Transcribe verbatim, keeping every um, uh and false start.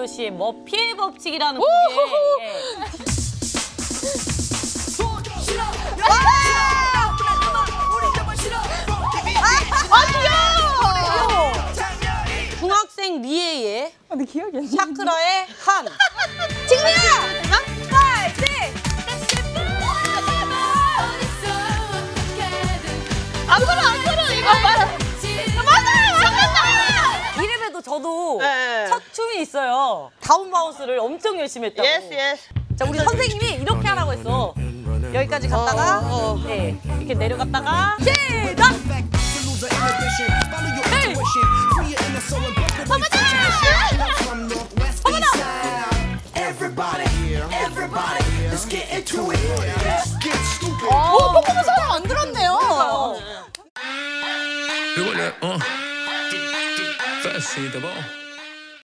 김태우 씨의 머피의 법칙이라는 곡에 예. 아, 귀여워! 중학생 리에의 아, 근데 기억이 안 나. 샤크라의 한. 지금이야! 파이팅! 앞으로, 앞으로! 이거 맞아! 맞아요! 맞았다! 이래봬도 저도 네. 첫 춤이 있어요. 다운바운스를 엄청 열심히 했다고. 예스 예스. 자, 우리 선생님이 이렇게 하라고 했어. 여기까지 갔다가 어, 어. 네, 이렇게 내려갔다가 시작! 헤이! 오, 퍼포먼스 하나 만들었네요. Fast, see the ball.